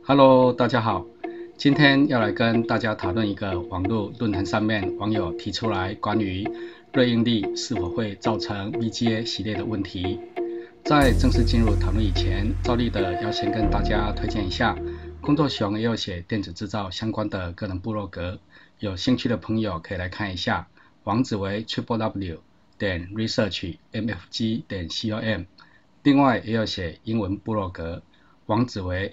Hello，大家好，今天要来跟大家讨论一个网络论坛上面网友提出来关于热应力是否会造成 VGA 系列的问题。在正式进入讨论以前，照例的要先跟大家推荐一下，工作熊也有写电子制造相关的个人部落格，有兴趣的朋友可以来看一下，网址为 www.researchmfg.com， 另外也有写英文部落格，网址为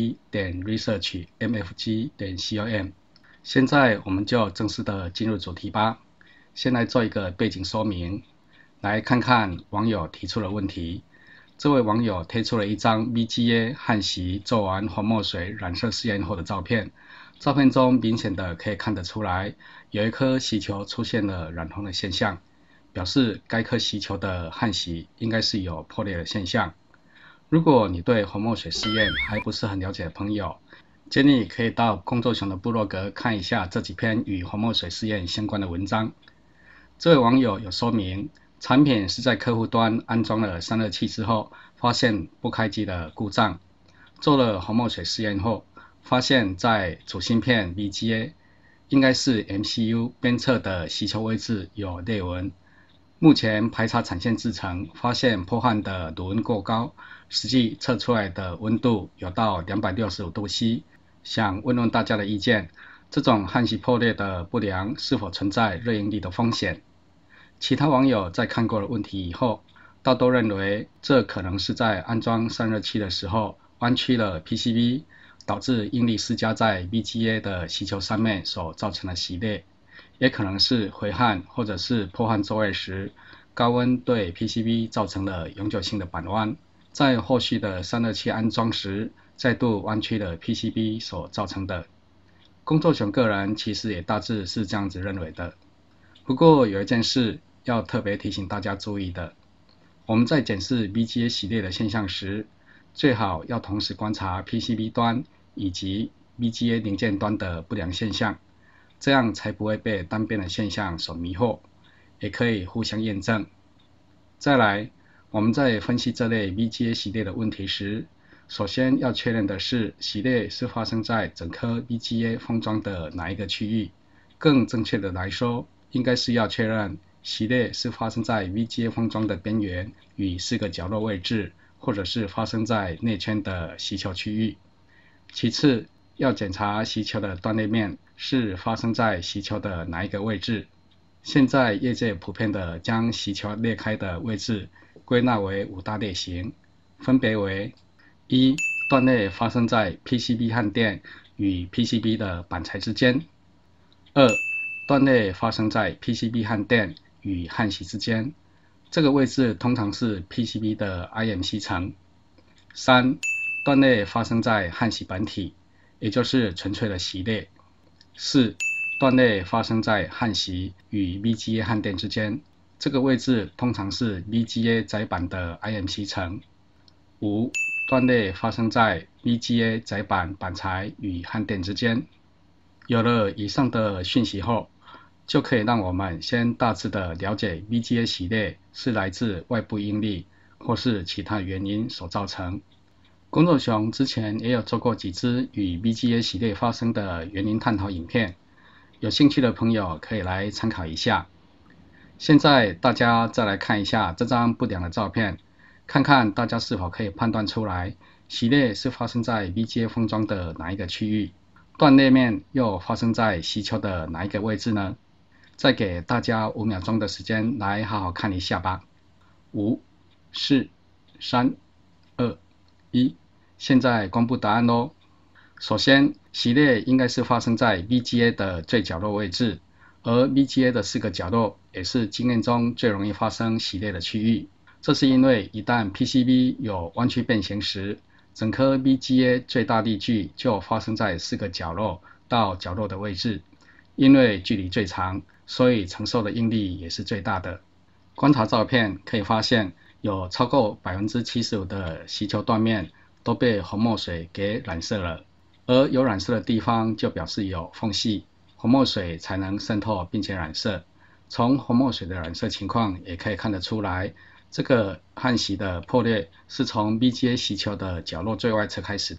mpe.researchmfg.com。 现在我们就正式的进入主题吧。先来做一个背景说明，来看看网友提出的问题。这位网友贴出了一张 VGA 焊锡做完红墨水染色试验后的照片，照片中明显的可以看得出来，有一颗锡球出现了染红的现象，表示该颗锡球的焊锡应该是有破裂的现象。如果你对红墨水试验还不是很了解的朋友，建议可以到工作熊的部落格看一下这几篇与红墨水试验相关的文章。这位网友有说明，产品是在客户端安装了散热器之后，发现不开机的故障。做了红墨水试验后，发现在主芯片 VGA 应该是 MCU 边侧的锡球位置有裂纹。目前排查产线制程，发现破焊的炉温过高，实际测出来的温度有到265度 C。想问问大家的意见，这种焊锡破裂的不良是否存在热应力的风险？其他网友在看过了问题以后，大都认为这可能是在安装散热器的时候弯曲了 PCB， 导致应力施加在 VGA 的锡球上面所造成的锡裂，也可能是回焊或者是破焊作业时，高温对 PCB 造成了永久性的板弯，在后续的散热器安装时再度弯曲了 PCB 所造成的。工作熊个人其实也大致是这样子认为的。不过有一件事要特别提醒大家注意的，我们在检视 VGA 系列的现象时，最好要同时观察 PCB 端以及 VGA 零件端的不良现象，这样才不会被单边的现象所迷惑，也可以互相验证。再来，我们在分析这类 VGA 系列的问题时，首先要确认的是系列是发生在整颗 VGA 封装的哪一个区域，更正确的来说，应该是要确认系列是发生在 VGA 封装的边缘与4个角落位置，或者是发生在内圈的锡球区域。其次，要检查锡球的断裂面是发生在锡球的哪一个位置。现在业界普遍的将锡球裂开的位置归纳为5大类型，分别为： 1. 断裂发生在 PCB 焊垫与 PCB 的板材之间； 2. 断裂发生在 PCB 焊垫与焊锡之间，这个位置通常是 PCB 的 IMC 层； 3. 断裂发生在焊锡本体，也就是纯粹的锡裂； 4. 断裂发生在焊锡与 VGA 焊垫之间，这个位置通常是 VGA 载板的 IMC 层； 5. 断裂发生在 VGA 载板板材与焊垫之间。有了以上的讯息后，就可以让我们先大致的了解 VGA 系列是来自外部应力或是其他原因所造成。工作熊之前也有做过几支与 VGA 系列发生的原因探讨影片，有兴趣的朋友可以来参考一下。现在大家再来看一下这张不良的照片，看看大家是否可以判断出来系列是发生在 VGA 封装的哪一个区域，断裂面又发生在锡球的哪一个位置呢？再给大家5秒钟的时间来好好看一下吧。5、4、3、2、1，现在公布答案咯。首先，锡裂应该是发生在 VGA 的最角落位置，而 VGA 的4个角落也是经验中最容易发生锡裂的区域。这是因为一旦 PCB 有弯曲变形时，整颗 VGA 最大力矩就发生在4个角落到角落的位置，因为距离最长，所以承受的应力也是最大的。观察照片可以发现，有超过 75% 的锡球断面都被红墨水给染色了，而有染色的地方就表示有缝隙，红墨水才能渗透并且染色。从红墨水的染色情况也可以看得出来，这个焊锡的破裂是从 VGA 锡球的角落最外侧开始的，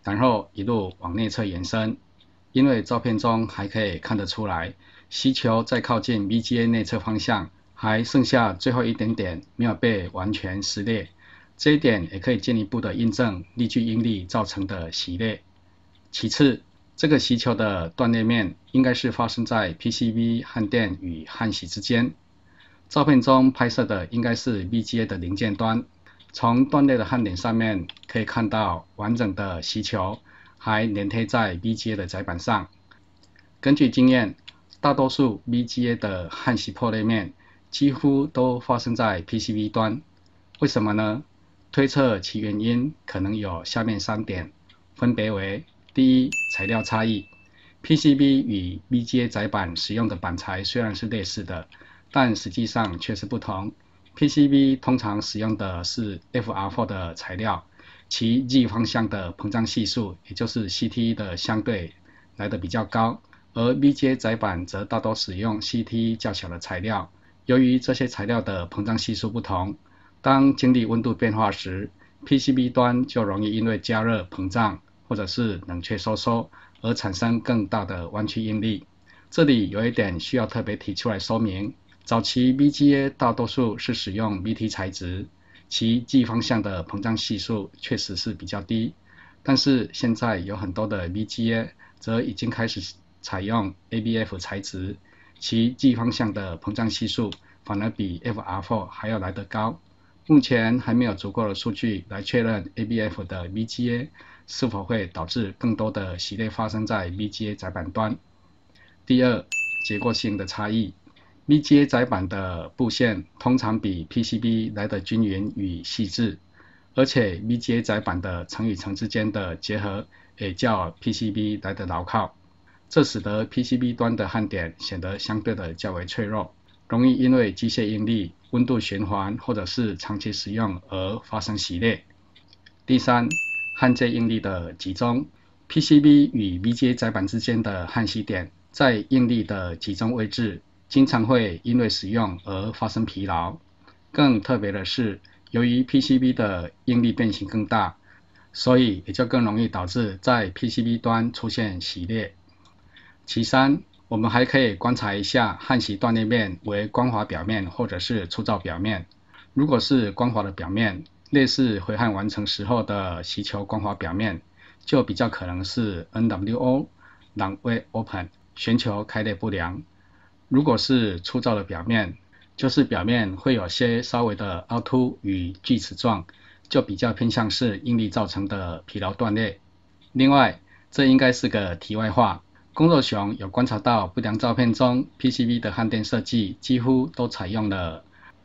然后一路往内侧延伸。因为照片中还可以看得出来，吸球在靠近 VGA 内侧方向，还剩下最后一点点没有被完全撕裂。这一点也可以进一步的印证力矩应力造成的洗裂。其次，这个吸球的断裂面应该是发生在 PCB 焊垫与焊锡之间。照片中拍摄的应该是 VGA 的零件端，从断裂的焊点上面可以看到完整的吸球还粘贴在 VGA 的载板上。根据经验，大多数 VGA 的焊锡破裂面几乎都发生在 PCB 端。为什么呢？推测其原因可能有下面3点，分别为：第一，材料差异。PCB 与 VGA 载板使用的板材虽然是类似的，但实际上却是不同。PCB 通常使用的是 FR4 的材料，其 Z 方向的膨胀系数，也就是 CT 的相对来得比较高，而 VGA 载板则大多使用 CT 较小的材料。由于这些材料的膨胀系数不同，当经历温度变化时， PCB 端就容易因为加热膨胀或者是冷却收缩而产生更大的弯曲应力。这里有一点需要特别提出来说明，早期 VGA 大多数是使用 VT 材质，其 Z 方向的膨胀系数确实是比较低，但是现在有很多的 VGA 则已经开始采用 ABF 材质，其 Z 方向的膨胀系数反而比 FR4 还要来得高。目前还没有足够的数据来确认 ABF 的 VGA 是否会导致更多的洗裂发生在 VGA 载板端。第二，结构性的差异。VGA 载板的布线通常比 PCB 来得均匀与细致，而且 VGA 载板的层与层之间的结合也较 PCB 来得牢靠，这使得 PCB 端的焊点显得相对的较为脆弱，容易因为机械应力、温度循环或者是长期使用而发生洗裂。第三，焊接应力的集中。PCB 与 VGA 载板之间的焊锡点在应力的集中位置经常会因为使用而发生疲劳。更特别的是，由于 PCB 的应力变形更大，所以也就更容易导致在 PCB 端出现洗裂。其三，我们还可以观察一下焊锡断裂面为光滑表面或者是粗糙表面。如果是光滑的表面，类似回焊完成时候的锡球光滑表面，就比较可能是 NWO 朗位 open 旋球开裂不良。如果是粗糙的表面，就是表面会有些稍微的凹凸与锯齿状，就比较偏向是应力造成的疲劳断裂。另外，这应该是个题外话，工作熊有观察到不良照片中 PCB 的焊垫设计几乎都采用了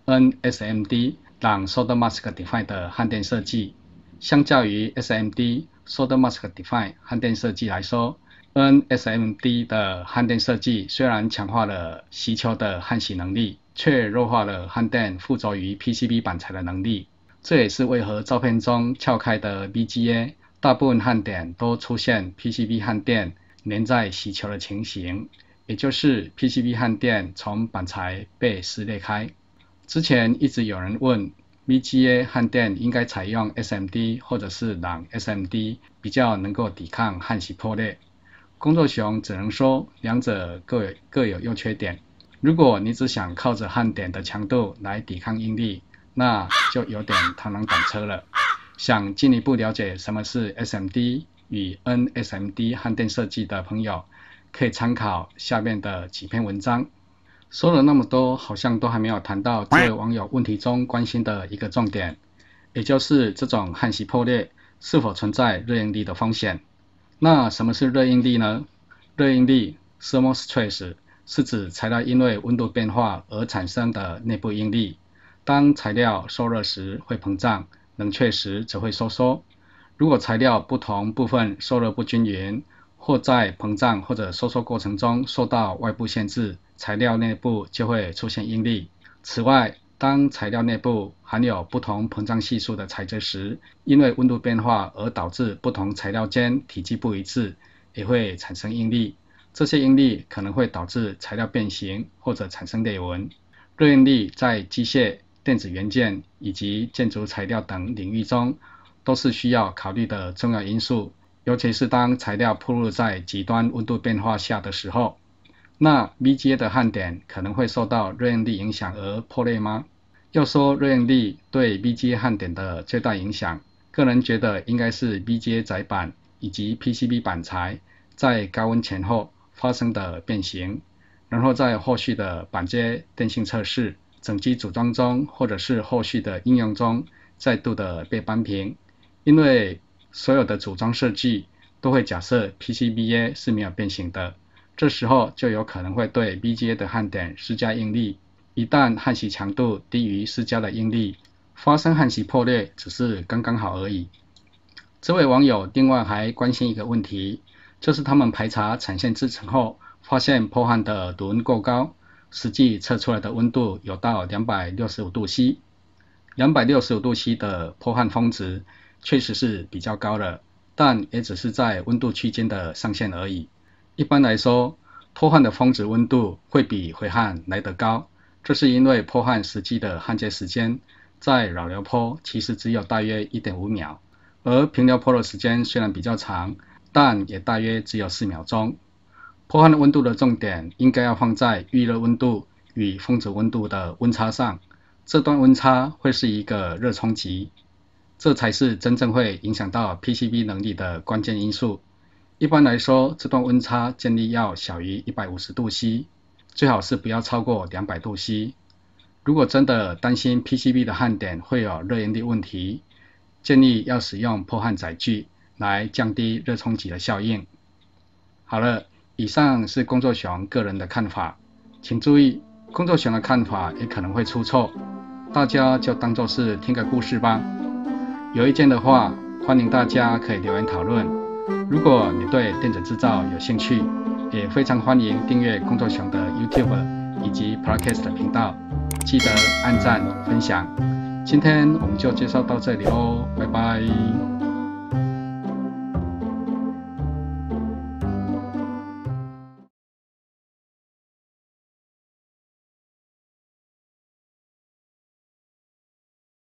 NSMD 朗 Solder Mask Define 的焊垫设计。相较于 SMD Solder Mask Define 焊垫设计来说， NSMD 的焊垫设计虽然强化了锡球的焊锡能力，却弱化了焊垫附着于 PCB 板材的能力。这也是为何照片中撬开的 VGA 大部分焊点都出现 PCB 焊垫粘在锡球的情形，也就是 PCB 焊垫从板材被撕裂开。之前一直有人问， VGA 焊垫应该采用 SMD 或者是朗 SMD 比较能够抵抗焊锡破裂。工作熊只能说两者各有优缺点。如果你只想靠着焊点的强度来抵抗应力，那就有点螳螂挡车了。想进一步了解什么是 SMD 与 NSMD 焊垫设计的朋友，可以参考下面的几篇文章。说了那么多，好像都还没有谈到这位网友问题中关心的一个重点，也就是这种焊锡破裂是否存在热应力的风险。那什么是热应力呢？热应力 Thermal Stress 是指材料因为温度变化而产生的内部应力。当材料受热时会膨胀，冷却时则会收缩。如果材料不同部分受热不均匀，或在膨胀或者收缩过程中受到外部限制，材料内部就会出现应力。此外，当材料内部含有不同膨胀系数的材质时，因为温度变化而导致不同材料间体积不一致，也会产生应力。这些应力可能会导致材料变形或者产生裂纹。热应力在机械、电子元件以及建筑材料等领域中都是需要考虑的重要因素， 尤其是当材料暴露在极端温度变化下的时候。那 VGA 的焊点可能会受到热应力影响而破裂吗？要说热应力对 VGA 焊点的最大影响，个人觉得应该是 VGA 载板以及 PCB 板材在高温前后发生的变形，然后在后续的板接电性测试、整机组装中或者是后续的应用中再度的被扳平。因为所有的组装设计都会假设 PCBA 是没有变形的，这时候就有可能会对 VGA 的焊点施加应力，一旦焊锡强度低于施加的应力，发生焊锡破裂只是刚刚好而已。这位网友另外还关心一个问题，就是他们排查产线制程后，发现破焊的度温过高，实际测出来的温度有到265度 C。265度 C 的破焊峰值确实是比较高了，但也只是在温度区间的上限而已。一般来说，破焊的峰值温度会比回焊来得高，这是因为破焊实际的焊接时间在扰流坡其实只有大约 1.5 秒，而平流坡的时间虽然比较长，但也大约只有4秒钟。破焊温度的重点应该要放在预热温度与峰值温度的温差上，这段温差会是一个热冲击，这才是真正会影响到 PCB 能力的关键因素。一般来说，这段温差建议要小于150度 C， 最好是不要超过200度 C。如果真的担心 PCB 的焊点会有热应力问题，建议要使用破焊载具来降低热冲击的效应。好了，以上是工作熊个人的看法，请注意，工作熊的看法也可能会出错，大家就当作是听个故事吧。有意见的话，欢迎大家可以留言讨论。如果你对电子制造有兴趣，也非常欢迎订阅工作熊的 YouTube 以及 Podcast 的频道，记得按赞分享。今天我们就介绍到这里咯，拜拜。